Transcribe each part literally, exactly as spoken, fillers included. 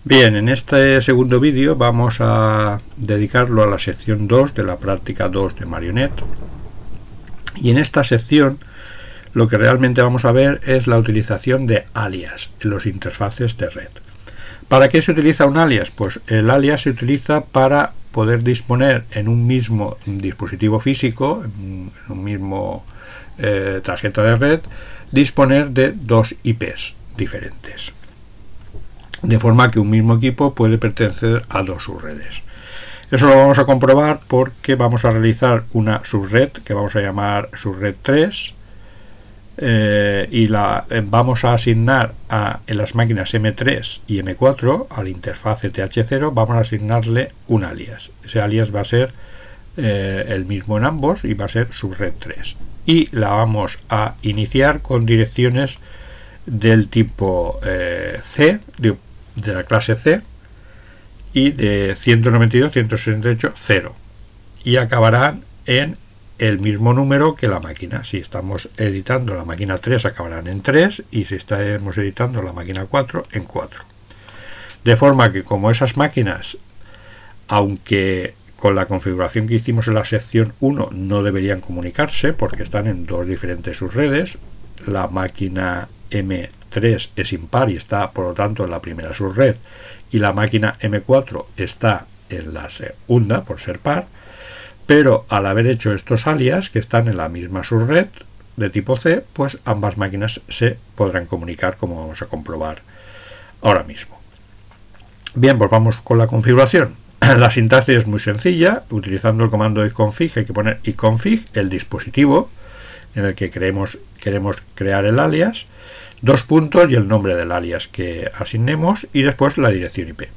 Bien, en este segundo vídeo vamos a dedicarlo a la sección dos de la práctica dos de Marionette. Y en esta sección lo que realmente vamos a ver es la utilización de alias en los interfaces de red. ¿Para qué se utiliza un alias? Pues el alias se utiliza para poder disponer en un mismo dispositivo físico, en un mismo eh, tarjeta de red, disponer de dos I Pes diferentes. De forma que un mismo equipo puede pertenecer a dos subredes. Eso lo vamos a comprobar porque vamos a realizar una subred que vamos a llamar subred tres eh, y la eh, vamos a asignar a en las máquinas M tres y M cuatro al interfaz T H cero, vamos a asignarle un alias. Ese alias va a ser eh, el mismo en ambos y va a ser subred tres. Y la vamos a iniciar con direcciones del tipo eh, C, de, de la clase C, y de ciento noventa y dos, ciento sesenta y ocho, cero, y acabarán en el mismo número que la máquina. Si estamos editando la máquina tres, acabarán en tres, y si estamos editando la máquina cuatro, en cuatro. De forma que como esas máquinas, aunque con la configuración que hicimos en la sección uno no deberían comunicarse porque están en dos diferentes subredes, la máquina M tres es impar y está por lo tanto en la primera subred, y la máquina M cuatro está en la segunda por ser par, pero al haber hecho estos alias que están en la misma subred de tipo C, pues ambas máquinas se podrán comunicar, como vamos a comprobar ahora mismo. Bien, pues vamos con la configuración. La sintaxis es muy sencilla. Utilizando el comando ifconfig hay que poner ifconfig el dispositivo en el que queremos, queremos crear el alias, dos puntos y el nombre del alias que asignemos, y después la dirección I P.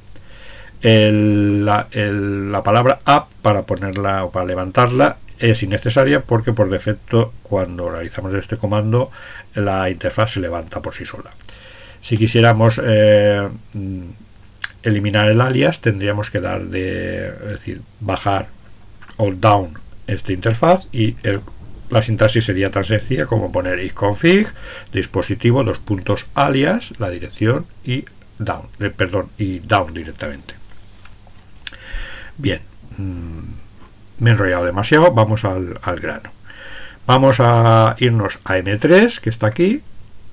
El, la, el, la palabra app para ponerla o para levantarla es innecesaria porque por defecto cuando realizamos este comando la interfaz se levanta por sí sola. Si quisiéramos eh, eliminar el alias, tendríamos que dar de, es decir, bajar o down esta interfaz, y el la sintaxis sería tan sencilla como poner ifconfig dispositivo dos puntos alias, la dirección y down, eh, perdón, y down directamente. Bien, mmm, me he enrollado demasiado, vamos al, al grano. Vamos a irnos a M tres, que está aquí,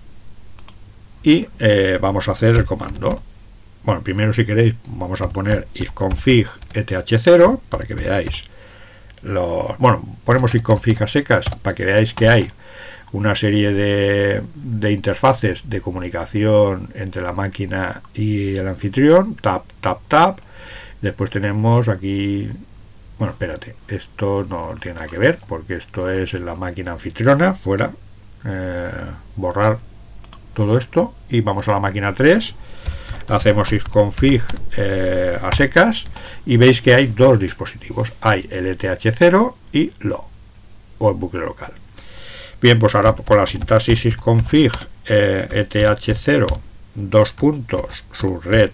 y eh, vamos a hacer el comando. Bueno, primero, si queréis, vamos a poner ifconfig E T H cero para que veáis. Los, bueno, ponemos ifconfig a secas para que veáis que hay una serie de, de interfaces de comunicación entre la máquina y el anfitrión. Tap, tap, tap. Después tenemos aquí, bueno, espérate, esto no tiene nada que ver porque esto es en la máquina anfitriona, fuera, eh, borrar todo esto, y vamos a la máquina tres. Hacemos ifconfig eh, a secas y veis que hay dos dispositivos, hay el E T H cero y lo o el bucle local. Bien, pues ahora con la sintaxis ifconfig eh, E T H cero dos puntos subred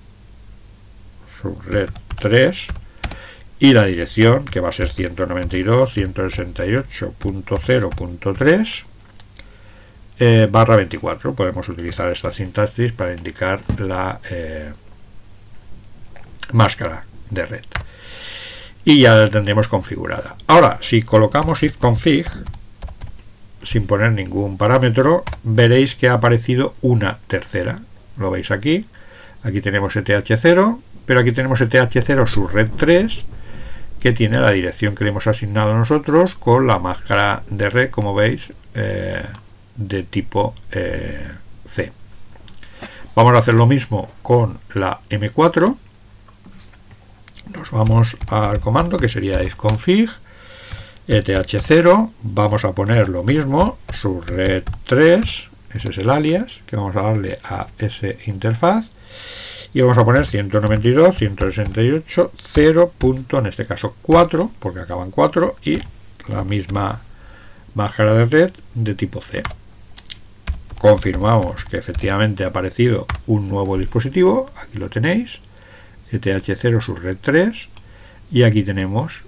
subred tres y la dirección que va a ser ciento noventa y dos, ciento sesenta y ocho punto cero punto tres Eh, barra veinticuatro. Podemos utilizar esta sintaxis para indicar la eh, máscara de red, y ya la tendremos configurada. Ahora, si colocamos ifconfig sin poner ningún parámetro, veréis que ha aparecido una tercera. Lo veis aquí. Aquí tenemos E T H cero, pero aquí tenemos E T H cero subred tres, que tiene la dirección que le hemos asignado nosotros con la máscara de red, como veis, eh, de tipo eh, C. Vamos a hacer lo mismo con la M cuatro. Nos vamos al comando que sería ifconfig E T H cero, vamos a poner lo mismo, subred tres, ese es el alias que vamos a darle a esa interfaz, y vamos a poner ciento noventa y dos, ciento sesenta y ocho, cero, punto, en este caso cuatro, porque acaban cuatro, y la misma máscara de red de tipo C. Confirmamos que efectivamente ha aparecido un nuevo dispositivo, aquí lo tenéis, E T H cero subred tres, y aquí tenemos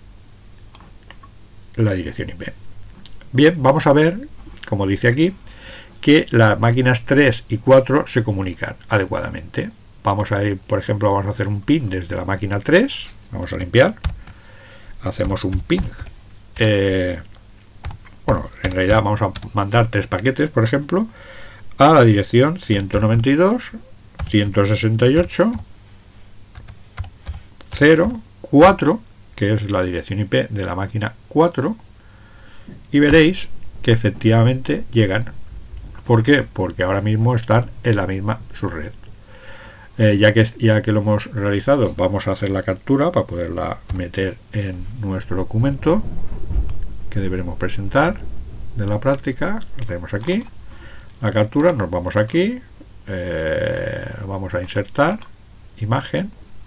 la dirección I P. Bien, vamos a ver, como dice aquí, que las máquinas tres y cuatro se comunican adecuadamente. vamos a ir, por ejemplo, vamos a hacer un ping desde la máquina tres, vamos a limpiar, hacemos un ping, eh, bueno, en realidad vamos a mandar tres paquetes, por ejemplo, a la dirección ciento noventa y dos punto ciento sesenta y ocho punto cero cuatro, que es la dirección I P de la máquina cuatro, y veréis que efectivamente llegan. ¿Por qué? Porque ahora mismo están en la misma subred. Eh, ya, que, ya que lo hemos realizado, vamos a hacer la captura para poderla meter en nuestro documento que deberemos presentar de la práctica. Lo tenemos aquí, la captura, nos vamos aquí, eh, vamos a insertar imagen,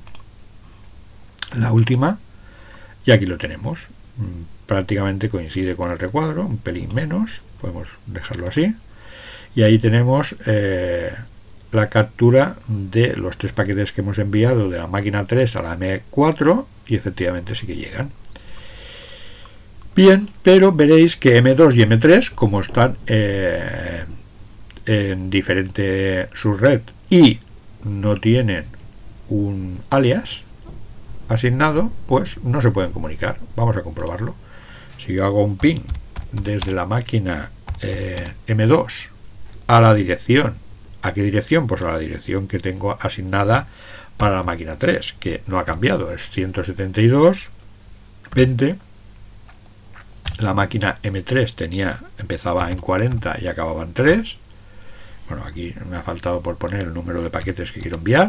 la última, y aquí lo tenemos. Prácticamente coincide con el recuadro, un pelín menos, podemos dejarlo así, y ahí tenemos eh, la captura de los tres paquetes que hemos enviado de la máquina tres a la M cuatro, y efectivamente sí que llegan. Bien, pero veréis que M dos y M tres, como están eh, en diferente subred y no tienen un alias asignado, pues no se pueden comunicar. Vamos a comprobarlo. Si yo hago un ping desde la máquina eh, M dos a la dirección, ¿a qué dirección? Pues a la dirección que tengo asignada para la máquina tres, que no ha cambiado, es ciento setenta y dos punto veinte. La máquina M tres tenía, empezaba en cuarenta y acababa en tres. Bueno, aquí me ha faltado por poner el número de paquetes que quiero enviar,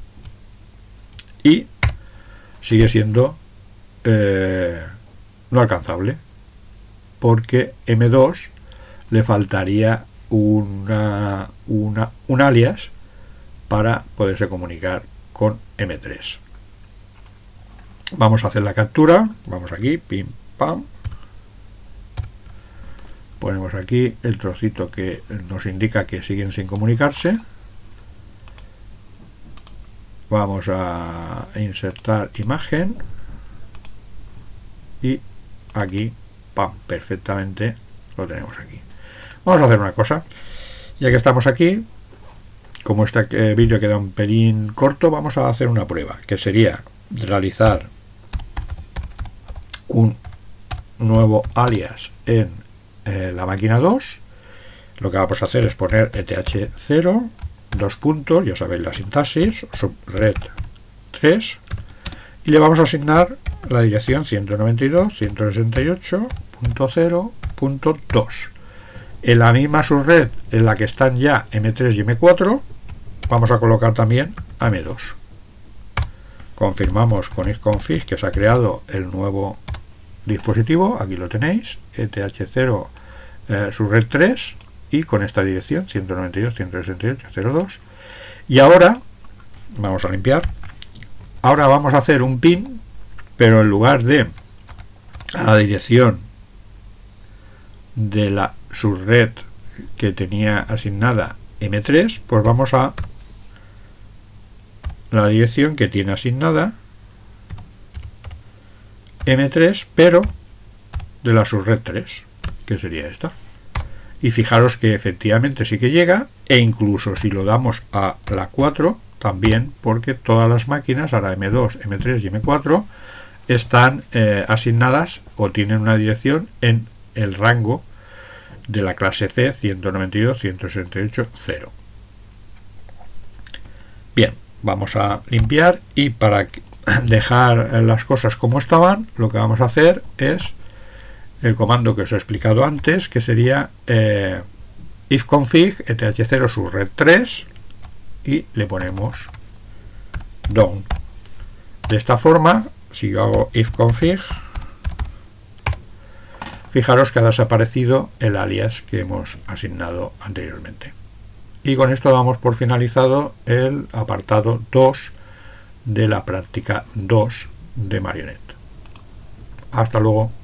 y sigue siendo eh, no alcanzable, porque M dos le faltaría una, una, un alias para poderse comunicar con M tres. Vamos a hacer la captura, vamos aquí, pim pam, ponemos aquí el trocito que nos indica que siguen sin comunicarse. Vamos a insertar imagen y aquí, pam, perfectamente lo tenemos aquí. Vamos a hacer una cosa, ya que estamos aquí, como este eh, vídeo queda un pelín corto, vamos a hacer una prueba, que sería realizar un nuevo alias en eh, la máquina dos. Lo que vamos a hacer es poner E T H cero, dos puntos, ya sabéis la sintaxis, subred tres, y le vamos a asignar la dirección ciento noventa y dos punto ciento sesenta y ocho punto cero punto dos. En la misma subred en la que están ya M tres y M cuatro, vamos a colocar también a M dos. Confirmamos con ifconfig que se ha creado el nuevo dispositivo, aquí lo tenéis, E T H cero eh, subred tres, y con esta dirección ciento noventa y dos punto ciento sesenta y ocho punto cero dos. Y ahora vamos a limpiar. Ahora vamos a hacer un ping, pero en lugar de a la dirección de la subred que tenía asignada M tres, pues vamos a la dirección que tiene asignada M tres, pero de la subred tres, que sería esta. Y fijaros que efectivamente sí que llega, e incluso si lo damos a la cuatro también, porque todas las máquinas, ahora M dos, M tres y M cuatro, están eh, asignadas o tienen una dirección en el rango de la clase C ciento noventa y dos punto ciento sesenta y ocho punto cero. Bien, vamos a limpiar, y para dejar las cosas como estaban, lo que vamos a hacer es el comando que os he explicado antes, que sería eh, ifconfig E T H cero subred tres, y le ponemos down. De esta forma, si yo hago ifconfig, fijaros que ha desaparecido el alias que hemos asignado anteriormente. Y con esto damos por finalizado el apartado dos de la práctica dos de Marionette. Hasta luego.